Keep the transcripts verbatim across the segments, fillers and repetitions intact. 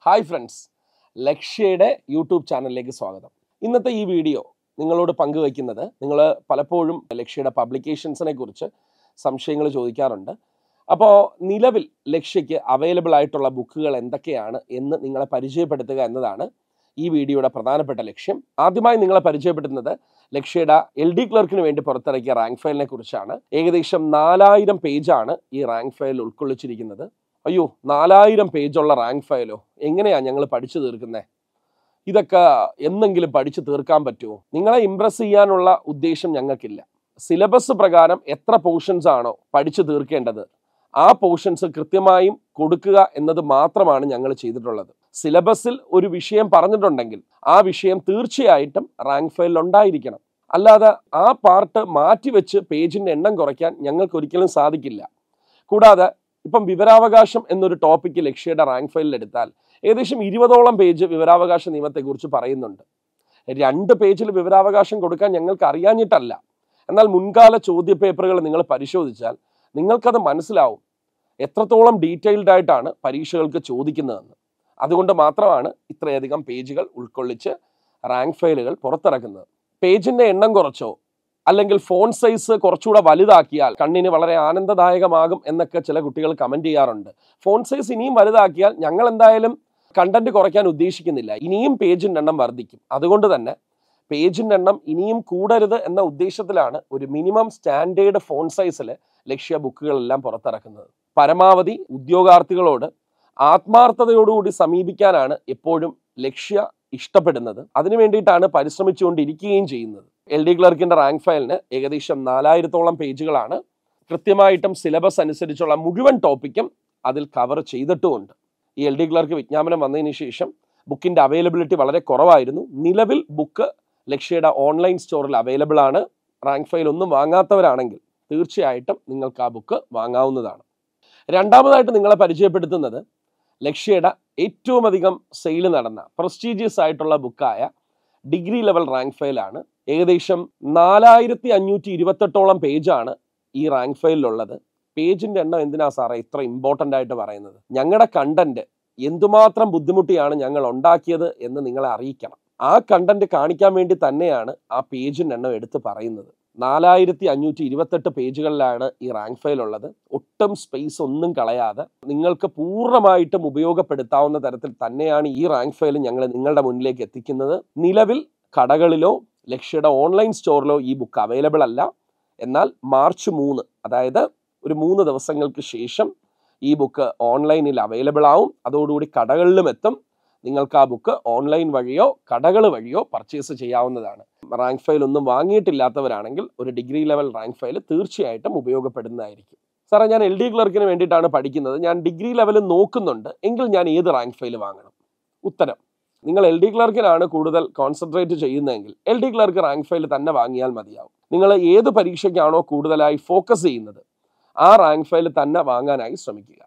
Hi friends, ലക്ഷ്യയുടെ YouTube ചാനലിലേക്ക് സ്വാഗതം. ഇന്നത്തെ ഈ വീഡിയോ നിങ്ങളോട് പങ്കുവയ്ക്കുന്നത്, നിങ്ങൾ പലപ്പോഴും ലക്ഷ്യയുടെ പബ്ലിക്കേഷൻസിനെ കുറിച്ച് സംശയങ്ങൾ ചോദിക്കാറുണ്ട്. അപ്പോൾ നിലവിൽ ലക്ഷ്യയ്ക്ക് അവൈലബിൾ ആയിട്ടുള്ള ബുക്കുകൾ എന്തൊക്കെയാണ് എന്ന് നിങ്ങളെ പരിചയപ്പെടുത്തുക എന്നതാണ് ഈ വീഡിയോയുടെ പ്രധാനപ്പെട്ട ലക്ഷ്യം. ആദ്യമായി നിങ്ങളെ പരിചയപ്പെടുത്തുന്നത് ലക്ഷ്യയുടെ എൽ ഡി ക്ലർക്കിന് വേണ്ടി പുറത്തിറക്കിയ റാങ്ക് ഫയലിനെ കുറിച്ചാണ്. ഏകദേശം നാലായിരം പേജാണ് ഈ റാങ്ക് ഫയൽ ഉൾക്കൊള്ളിച്ചിരിക്കുന്നത്. അയ്യോ, നാലായിരം പേജുള്ള റാങ്ക് ഫയലോ, എങ്ങനെയാണ് ഞങ്ങൾ പഠിച്ചു തീർക്കുന്നത്? ഇതൊക്കെ എന്നെങ്കിലും പഠിച്ചു തീർക്കാൻ പറ്റുമോ? നിങ്ങളെ ഇംപ്രസ് ചെയ്യാനുള്ള ഉദ്ദേശം ഞങ്ങൾക്കില്ല. സിലബസ് പ്രകാരം എത്ര പോർഷൻസ് ആണോ പഠിച്ചു തീർക്കേണ്ടത്, ആ പോർഷൻസ് കൃത്യമായും കൊടുക്കുക എന്നത് മാത്രമാണ് ഞങ്ങൾ ചെയ്തിട്ടുള്ളത്. സിലബസിൽ ഒരു വിഷയം പറഞ്ഞിട്ടുണ്ടെങ്കിൽ ആ വിഷയം തീർച്ചയായിട്ടും റാങ്ക് ഫയലിൽ ഉണ്ടായിരിക്കണം. അല്ലാതെ ആ പാർട്ട് മാറ്റിവെച്ച് പേജിൻ്റെ എണ്ണം കുറയ്ക്കാൻ ഞങ്ങൾക്ക് ഒരിക്കലും സാധിക്കില്ല. കൂടാതെ ഇപ്പം വിവരാവകാശം എന്നൊരു ടോപ്പിക്ക് ലക്ഷ്യയുടെ റാങ്ക് ഫയലിൽ എടുത്താൽ ഏകദേശം ഇരുപതോളം പേജ് വിവരാവകാശ നിയമത്തെക്കുറിച്ച് പറയുന്നുണ്ട്. രണ്ട് പേജിൽ വിവരാവകാശം കൊടുക്കാൻ ഞങ്ങൾക്ക് അറിയാഞ്ഞിട്ടല്ല. എന്നാൽ മുൻകാല ചോദ്യ പേപ്പറുകൾ നിങ്ങൾ പരിശോധിച്ചാൽ നിങ്ങൾക്കത് മനസ്സിലാവും എത്രത്തോളം ഡീറ്റെയിൽഡ് ആയിട്ടാണ് പരീക്ഷകൾക്ക് ചോദിക്കുന്നതെന്ന്. അതുകൊണ്ട് മാത്രമാണ് ഇത്രയധികം പേജുകൾ ഉൾക്കൊള്ളിച്ച് റാങ്ക് ഫയലുകൾ പുറത്തിറക്കുന്നത്. പേജിൻ്റെ എണ്ണം കുറച്ചോ അല്ലെങ്കിൽ ഫോൺ സൈസ് കുറച്ചുകൂടെ വലുതാക്കിയാൽ കണ്ണിന് വളരെ ആനന്ദദായകമാകും എന്നൊക്കെ ചില കുട്ടികൾ കമൻറ്റ് ചെയ്യാറുണ്ട്. ഫോൺ സൈസ് ഇനിയും വലുതാക്കിയാൽ ഞങ്ങൾ എന്തായാലും കണ്ടന്റ് കുറയ്ക്കാൻ ഉദ്ദേശിക്കുന്നില്ല, ഇനിയും പേജിൻ്റെ എണ്ണം വർദ്ധിക്കും. അതുകൊണ്ട് തന്നെ പേജിൻ്റെ എണ്ണം ഇനിയും കൂടരുത് എന്ന ഉദ്ദേശത്തിലാണ് ഒരു മിനിമം സ്റ്റാൻഡേർഡ് ഫോൺ സൈസിൽ ലക്ഷ്യ ബുക്കുകളെല്ലാം പുറത്തിറക്കുന്നത്. പരമാവധി ഉദ്യോഗാർത്ഥികളോട് ആത്മാർത്ഥതയോടുകൂടി സമീപിക്കാനാണ് എപ്പോഴും ലക്ഷ്യ ഇഷ്ടപ്പെടുന്നത്. അതിനു വേണ്ടിയിട്ടാണ് പരിശ്രമിച്ചുകൊണ്ടിരിക്കുകയും ചെയ്യുന്നത്. എൽ ഡി ക്ലർക്കിൻ്റെ റാങ്ക് ഫയലിന് ഏകദേശം നാലായിരത്തോളം പേജുകളാണ്. കൃത്യമായിട്ടും സിലബസ് അനുസരിച്ചുള്ള മുഴുവൻ ടോപ്പിക്കും അതിൽ കവർ ചെയ്തിട്ടുമുണ്ട്. ഈ എൽ ഡി ക്ലർക്ക് വിജ്ഞാപനം വന്നതിന് ശേഷം ബുക്കിൻ്റെ അവൈലബിലിറ്റി വളരെ കുറവായിരുന്നു. നിലവിൽ ബുക്ക് ലക്ഷ്യയുടെ ഓൺലൈൻ സ്റ്റോറിൽ അവൈലബിൾ ആണ്. റാങ്ക് ഫയൽ ഒന്നും വാങ്ങാത്തവരാണെങ്കിൽ തീർച്ചയായിട്ടും നിങ്ങൾക്ക് ആ ബുക്ക് വാങ്ങാവുന്നതാണ്. രണ്ടാമതായിട്ട് നിങ്ങളെ പരിചയപ്പെടുത്തുന്നത് ലക്ഷ്യയുടെ ഏറ്റവും അധികം സെയിൽ നടന്ന പ്രസ്റ്റീജിയസ് ആയിട്ടുള്ള ബുക്കായ ഡിഗ്രി ലെവൽ റാങ്ക് ഫയലാണ്. ഏകദേശം നാലായിരത്തി അഞ്ഞൂറ്റി ഇരുപത്തെട്ടോളം പേജാണ് ഈ റാങ്ക് ഫയലിലുള്ളത്. പേജിൻ്റെ എണ്ണം എന്തിനാ സാറേ ഇത്ര ഇമ്പോർട്ടൻ്റ് ആയിട്ട് പറയുന്നത്? ഞങ്ങളുടെ കണ്ടന്റ് എന്തുമാത്രം ബുദ്ധിമുട്ടിയാണ് ഞങ്ങൾ ഉണ്ടാക്കിയത് എന്ന് നിങ്ങളെ അറിയിക്കണം. ആ കണ്ടന്റ് കാണിക്കാൻ വേണ്ടി തന്നെയാണ് ആ പേജിൻ്റെ എണ്ണം എടുത്ത് പറയുന്നത്. നാലായിരത്തി അഞ്ഞൂറ്റി ഇരുപത്തെട്ട് പേജുകളിലാണ് ഈ റാങ്ക് ഫയൽ ഉള്ളത്. ഒട്ടും സ്പേസ് ഒന്നും കളയാതെ നിങ്ങൾക്ക് പൂർണ്ണമായിട്ടും ഉപയോഗപ്പെടുത്താവുന്ന തരത്തിൽ തന്നെയാണ് ഈ റാങ്ക് ഫയൽ ഞങ്ങൾ നിങ്ങളുടെ മുന്നിലേക്ക് എത്തിക്കുന്നത്. നിലവിൽ കടകളിലോ ലക്ഷ്യയുടെ ഓൺലൈൻ സ്റ്റോറിലോ ഈ ബുക്ക് അവൈലബിൾ അല്ല. എന്നാൽ മാർച്ച് മൂന്ന്, അതായത് ഒരു മൂന്ന് ദിവസങ്ങൾക്ക് ശേഷം ഈ ബുക്ക് ഓൺലൈനിൽ അവൈലബിൾ ആവും. അതോടുകൂടി കടകളിലും എത്തും. നിങ്ങൾക്ക് ആ ബുക്ക് ഓൺലൈൻ വഴിയോ കടകൾ വഴിയോ പർച്ചേസ് ചെയ്യാവുന്നതാണ്. റാങ്ക് ഫയൽ ഒന്നും വാങ്ങിയിട്ടില്ലാത്തവരാണെങ്കിൽ ഒരു ഡിഗ്രി ലെവൽ റാങ്ക് ഫയൽ തീർച്ചയായിട്ടും ഉപയോഗപ്പെടുന്നതായിരിക്കും. സാറേ, ഞാൻ എൽ ഡി ക്ലർക്കിന് വേണ്ടിയിട്ടാണ് പഠിക്കുന്നത്, ഞാൻ ഡിഗ്രി ലെവൽ നോക്കുന്നുണ്ട്, എങ്കിൽ ഞാൻ ഏത് റാങ്ക് ഫയൽ വാങ്ങണം? ഉത്തരം, നിങ്ങൾ എൽ ഡി ക്ലർക്കിനാണ് കൂടുതൽ കോൺസെൻട്രേറ്റ് ചെയ്യുന്നതെങ്കിൽ L D clerk rank file തന്നെ വാങ്ങിയാൽ മതിയാവും. നിങ്ങൾ ഏത് പരീക്ഷയ്ക്കാണോ കൂടുതലായി ഫോക്കസ് ചെയ്യുന്നത് ആ റാങ്ക് ഫയൽ തന്നെ വാങ്ങാനായി ശ്രമിക്കുക.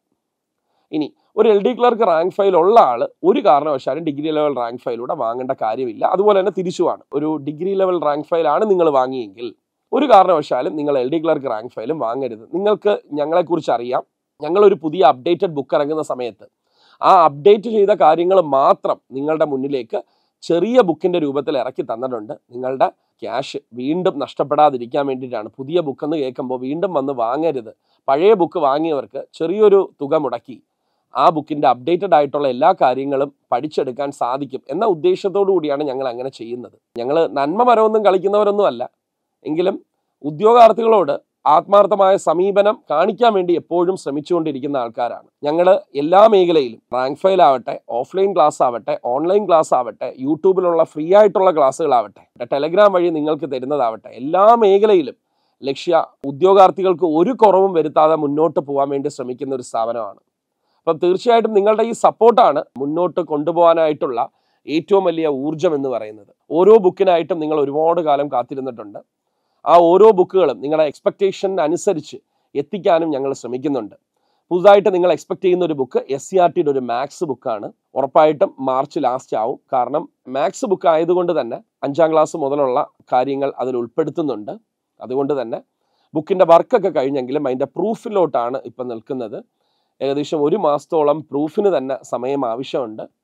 ഇനി ഒരു L D clerk rank file ഉള്ള ആൾ ഒരു കാരണവശാലും ഡിഗ്രി ലെവൽ റാങ്ക് ഫയലൂടെ വാങ്ങേണ്ട കാര്യമില്ല. അതുപോലെ തന്നെ തിരിച്ചുമാണ്, ഒരു ഡിഗ്രി ലെവൽ റാങ്ക് ഫയലാണ് നിങ്ങൾ വാങ്ങിയെങ്കിൽ ഒരു കാരണവശാലും നിങ്ങൾ എൽ ഡി ക്ലർക്ക് റാങ്ക് ഫയലും വാങ്ങരുത്. നിങ്ങൾക്ക് ഞങ്ങളെക്കുറിച്ച് അറിയാം. ഞങ്ങളൊരു പുതിയ അപ്ഡേറ്റഡ് ബുക്ക് ഇറങ്ങുന്ന സമയത്ത് ആ അപ്ഡേറ്റ് ചെയ്ത കാര്യങ്ങൾ മാത്രം നിങ്ങളുടെ മുന്നിലേക്ക് ചെറിയ ബുക്കിൻ്റെ രൂപത്തിൽ ഇറക്കി തന്നിട്ടുണ്ട്. നിങ്ങളുടെ ക്യാഷ് വീണ്ടും നഷ്ടപ്പെടാതിരിക്കാൻ വേണ്ടിയിട്ടാണ്. പുതിയ ബുക്കെന്ന് കേൾക്കുമ്പോൾ വീണ്ടും വന്ന് വാങ്ങരുത്. പഴയ ബുക്ക് വാങ്ങിയവർക്ക് ചെറിയൊരു തുക മുടക്കി ആ ബുക്കിൻ്റെ അപ്ഡേറ്റഡ് ആയിട്ടുള്ള എല്ലാ കാര്യങ്ങളും പഠിച്ചെടുക്കാൻ സാധിക്കും എന്ന ഉദ്ദേശത്തോടു കൂടിയാണ് ഞങ്ങൾ അങ്ങനെ ചെയ്യുന്നത്. ഞങ്ങൾ നന്മ മരമൊന്നും കളിക്കുന്നവരൊന്നും അല്ല. എങ്കിലും ഉദ്യോഗാർത്ഥികളോട് ആത്മാർത്ഥമായ സമീപനം കാണിക്കാൻ വേണ്ടി എപ്പോഴും ശ്രമിച്ചുകൊണ്ടിരിക്കുന്ന ആൾക്കാരാണ് ഞങ്ങൾ. എല്ലാ മേഖലയിലും റാങ്ക് ഫയൽ ആവട്ടെ, ഓഫ്ലൈൻ ക്ലാസ് ആവട്ടെ, ഓൺലൈൻ ക്ലാസ് ആവട്ടെ, യൂട്യൂബിലുള്ള ഫ്രീ ആയിട്ടുള്ള ക്ലാസ്സുകളാവട്ടെ, ടെലഗ്രാം വഴി നിങ്ങൾക്ക് തരുന്നതാവട്ടെ, എല്ലാ മേഖലയിലും ലക്ഷ്യ ഉദ്യോഗാർത്ഥികൾക്ക് ഒരു കുറവും വരുത്താതെ മുന്നോട്ട് പോകാൻ വേണ്ടി ശ്രമിക്കുന്ന ഒരു സ്ഥാപനമാണ്. അപ്പം തീർച്ചയായിട്ടും നിങ്ങളുടെ ഈ സപ്പോർട്ടാണ് മുന്നോട്ട് കൊണ്ടുപോകാനായിട്ടുള്ള ഏറ്റവും വലിയ ഊർജം എന്ന് പറയുന്നത്. ഓരോ ബുക്കിനായിട്ടും നിങ്ങൾ ഒരുപാട് കാലം കാത്തിരുന്നിട്ടുണ്ട്. ആ ഓരോ ബുക്കുകളും നിങ്ങളുടെ എക്സ്പെക്റ്റേഷൻ അനുസരിച്ച് എത്തിക്കാനും ഞങ്ങൾ ശ്രമിക്കുന്നുണ്ട്. പുതുതായിട്ട് നിങ്ങൾ എക്സ്പെക്ട് ചെയ്യുന്ന ഒരു ബുക്ക് എസ് സി ആർ ടിയുടെ ഒരു മാത്സ് ബുക്കാണ്. ഉറപ്പായിട്ടും മാർച്ച് ലാസ്റ്റ് ആവും. കാരണം മാത്സ് ബുക്ക് ആയതുകൊണ്ട് തന്നെ അഞ്ചാം ക്ലാസ് മുതലുള്ള കാര്യങ്ങൾ അതിൽ ഉൾപ്പെടുത്തുന്നുണ്ട്. അതുകൊണ്ട് തന്നെ ബുക്കിൻ്റെ വർക്കൊക്കെ കഴിഞ്ഞെങ്കിലും അതിൻ്റെ പ്രൂഫിലോട്ടാണ് ഇപ്പം നിൽക്കുന്നത്. ഏകദേശം ഒരു മാസത്തോളം പ്രൂഫിന് തന്നെ സമയം ആവശ്യമുണ്ട്.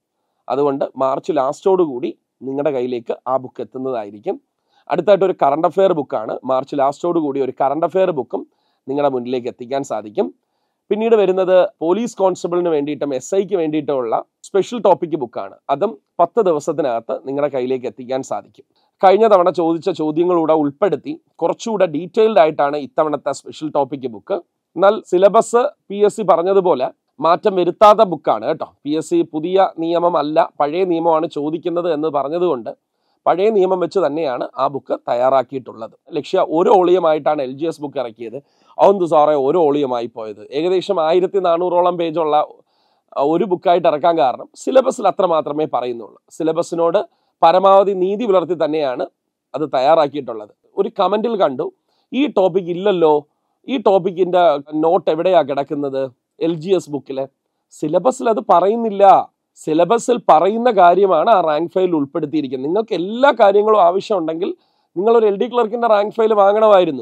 അതുകൊണ്ട് മാർച്ച് ലാസ്റ്റോട് കൂടി നിങ്ങളുടെ കയ്യിലേക്ക് ആ ബുക്ക് എത്തുന്നതായിരിക്കും. അടുത്തായിട്ട് ഒരു കറണ്ട് അഫെയർ ബുക്കാണ്. മാർച്ച് ലാസ്റ്റോട് കൂടി ഒരു കറണ്ട് അഫെയർ ബുക്കും നിങ്ങളുടെ മുന്നിലേക്ക് എത്തിക്കാൻ സാധിക്കും. പിന്നീട് വരുന്നത് പോലീസ് കോൺസ്റ്റബിളിന് വേണ്ടിയിട്ടും എസ് ഐക്ക് വേണ്ടിയിട്ടുള്ള സ്പെഷ്യൽ ടോപ്പിക് ബുക്കാണ്. അതും പത്ത് ദിവസത്തിനകത്ത് നിങ്ങളുടെ കയ്യിലേക്ക് എത്തിക്കാൻ സാധിക്കും. കഴിഞ്ഞ തവണ ചോദിച്ച ചോദ്യങ്ങളൂടെ ഉൾപ്പെടുത്തി കുറച്ചുകൂടെ ഡീറ്റെയിൽഡ് ആയിട്ടാണ് ഇത്തവണത്തെ സ്പെഷ്യൽ ടോപ്പിക് ബുക്ക്. എന്നാൽ സിലബസ് പി എസ് സി പറഞ്ഞതുപോലെ മാറ്റം വരുത്താത്ത ബുക്കാണ് കേട്ടോ. പി എസ് സി പുതിയ നിയമമല്ല, പഴയ നിയമമാണ് ചോദിക്കുന്നത് എന്ന് പറഞ്ഞതുകൊണ്ട് പഴയ നിയമം വെച്ച് തന്നെയാണ് ആ ബുക്ക് തയ്യാറാക്കിയിട്ടുള്ളത്. ലക്ഷ്യ ഒരു ഓളിയമായിട്ടാണ് എൽ ജി എസ് ബുക്ക് ഇറക്കിയത്. അതെന്ത് സാറേ ഒരു ഓളിയമായി പോയത്? ഏകദേശം ആയിരത്തി നാനൂറോളം പേജുള്ള ഒരു ബുക്കായിട്ട് ഇറക്കാൻ കാരണം സിലബസിൽ അത്ര മാത്രമേ പറയുന്നുള്ളൂ. സിലബസിനോട് പരമാവധി നീതി പുലർത്തി തന്നെയാണ് അത് തയ്യാറാക്കിയിട്ടുള്ളത്. ഒരു കമൻറ്റിൽ കണ്ടു, ഈ ടോപ്പിക് ഇല്ലല്ലോ, ഈ ടോപ്പിക്കിൻ്റെ നോട്ട് എവിടെയാണ് കിടക്കുന്നത് എൽ ജി എസ് ബുക്കിൽ? സിലബസിൽ അത് പറയുന്നില്ല. സിലബസിൽ പറയുന്ന കാര്യമാണ് ആ റാങ്ക് ഫയലിൽ ഉൾപ്പെടുത്തിയിരിക്കുന്നത്. നിങ്ങൾക്ക് എല്ലാ കാര്യങ്ങളും ആവശ്യമുണ്ടെങ്കിൽ നിങ്ങളൊരു എൽ ഡി ക്ലർക്കിൻ്റെ റാങ്ക് ഫയൽ വാങ്ങണമായിരുന്നു.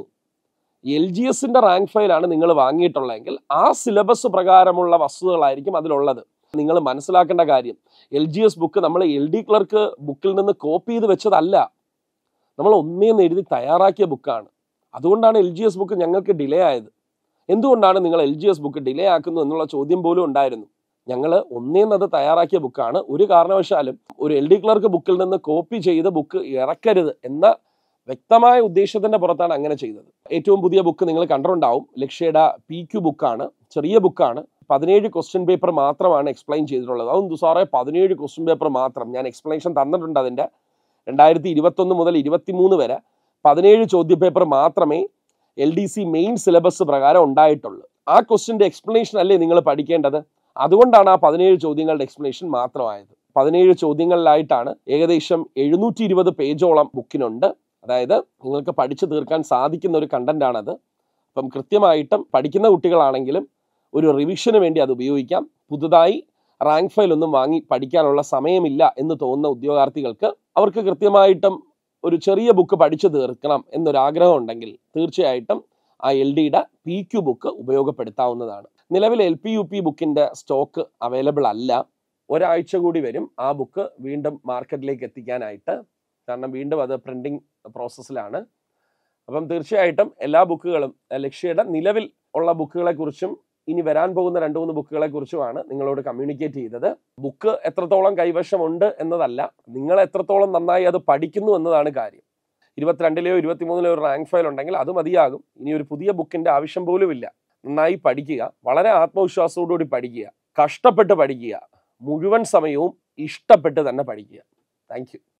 എൽ ജി എസിൻ്റെ റാങ്ക് ഫയലാണ് നിങ്ങൾ വാങ്ങിയിട്ടുള്ളതെങ്കിൽ ആ സിലബസ് പ്രകാരമുള്ള വസ്തുതകളായിരിക്കും അതിലുള്ളത്. നിങ്ങൾ മനസ്സിലാക്കേണ്ട കാര്യം, എൽ ജി എസ് ബുക്ക് നമ്മൾ എൽ ഡി ക്ലർക്ക് ബുക്കിൽ നിന്ന് കോപ്പി ചെയ്ത് വെച്ചതല്ല, നമ്മൾ ഒന്നേന്ന് എഴുതി തയ്യാറാക്കിയ ബുക്കാണ്. അതുകൊണ്ടാണ് എൽ ജി എസ് ബുക്ക് ഞങ്ങൾക്ക് ഡിലേ ആയത്. എന്തുകൊണ്ടാണ് നിങ്ങൾ L G S book delay ആക്കുന്നു എന്നുള്ള ചോദ്യം പോലും ഉണ്ടായിരുന്നു. ഞങ്ങൾ ഒന്നേന്നത് തയ്യാറാക്കിയ ബുക്കാണ്. ഒരു കാരണവശാലും ഒരു എൽ ഡി ക്ലർക്ക് ബുക്കിൽ നിന്ന് കോപ്പി ചെയ്ത് ബുക്ക് ഇറക്കരുത് എന്ന വ്യക്തമായ ഉദ്ദേശത്തിൻ്റെ പുറത്താണ് അങ്ങനെ ചെയ്തത്. ഏറ്റവും പുതിയ ബുക്ക് നിങ്ങൾ കണ്ടിട്ടുണ്ടാവും, ലക്ഷ്യയുടെ പി ക്യു ബുക്കാണ്. ചെറിയ ബുക്കാണ്. പതിനേഴ് ക്വസ്റ്റ്യൻ പേപ്പർ മാത്രമാണ് എക്സ്പ്ലെയിൻ ചെയ്തിട്ടുള്ളത്. അതൊന്നും സാറേ പതിനേഴ് ക്വസ്റ്റ്യൻ പേപ്പർ മാത്രം? ഞാൻ എക്സ്പ്ലനേഷൻ തന്നിട്ടുണ്ട്. അതിൻ്റെ രണ്ടായിരത്തി ഇരുപത്തൊന്ന് മുതൽ ഇരുപത്തിമൂന്ന് വരെ പതിനേഴ് ചോദ്യ പേപ്പർ മാത്രമേ L D C main syllabus പ്രകാരം ഉണ്ടായിട്ടുള്ളൂ. ആ ക്വസ്റ്റ്യൻ്റെ എക്സ്പ്ലനേഷൻ അല്ലേ നിങ്ങൾ പഠിക്കേണ്ടത്? അതുകൊണ്ടാണ് ആ പതിനേഴ് ചോദ്യങ്ങളുടെ എക്സ്പ്ലനേഷൻ മാത്രമായത്. പതിനേഴ് ചോദ്യങ്ങളിലായിട്ടാണ് ഏകദേശം എഴുന്നൂറ്റി ഇരുപത് പേജോളം ബുക്കിനുണ്ട്. അതായത് നിങ്ങൾക്ക് പഠിച്ചു തീർക്കാൻ സാധിക്കുന്ന ഒരു കണ്ടന്റാണത്. അപ്പം കൃത്യമായിട്ടും പഠിക്കുന്ന കുട്ടികളാണെങ്കിലും ഒരു റിവിഷന് വേണ്ടി അത് ഉപയോഗിക്കാം. പുതുതായി റാങ്ക് ഫയൽ ഒന്നും വാങ്ങി പഠിക്കാനുള്ള സമയമില്ല എന്ന് തോന്നുന്ന ഉദ്യോഗാർത്ഥികൾക്ക് അവർക്ക് കൃത്യമായിട്ടും ഒരു ചെറിയ ബുക്ക് പഠിച്ചു തീർക്കണം എന്നൊരാഗ്രഹം ഉണ്ടെങ്കിൽ തീർച്ചയായിട്ടും ആ എൽ ഡിയുടെ പി ക്യു ബുക്ക് ഉപയോഗപ്പെടുത്താവുന്നതാണ്. നിലവിൽ എൽ പി യു പി ബുക്കിൻ്റെ സ്റ്റോക്ക് അവൈലബിൾ അല്ല. ഒരാഴ്ച കൂടി വരും ആ ബുക്ക് വീണ്ടും മാർക്കറ്റിലേക്ക് എത്തിക്കാനായിട്ട്. കാരണം വീണ്ടും അത് പ്രിൻറ്റിങ് പ്രോസസ്സിലാണ്. അപ്പം തീർച്ചയായിട്ടും എല്ലാ ബുക്കുകളും ലക്ഷ്യയുടെ നിലവിൽ ഉള്ള ബുക്കുകളെക്കുറിച്ചും ഇനി വരാൻ പോകുന്ന രണ്ട് മൂന്ന് ബുക്കുകളെ കുറിച്ചുമാണ് നിങ്ങളോട് കമ്മ്യൂണിക്കേറ്റ് ചെയ്തത്. ബുക്ക് എത്രത്തോളം കൈവശമുണ്ട് എന്നതല്ല, നിങ്ങൾ എത്രത്തോളം നന്നായി അത് പഠിക്കുന്നു എന്നതാണ് കാര്യം. ഇരുപത്തിരണ്ടിലെയോ ഇരുപത്തിമൂന്നിലെയോ ഒരു റാങ്ക് ഫയൽ ഉണ്ടെങ്കിൽ അത് മതിയാകും. ഇനി ഒരു പുതിയ ബുക്കിൻ്റെ ആവശ്യം പോലുമില്ല. നന്നായി പഠിക്കുക, വളരെ ആത്മവിശ്വാസത്തോടുകൂടി പഠിക്കുക, കഷ്ടപ്പെട്ട് പഠിക്കുക, മുഴുവൻ സമയവും ഇഷ്ടപ്പെട്ട് തന്നെ പഠിക്കുക. Thank U.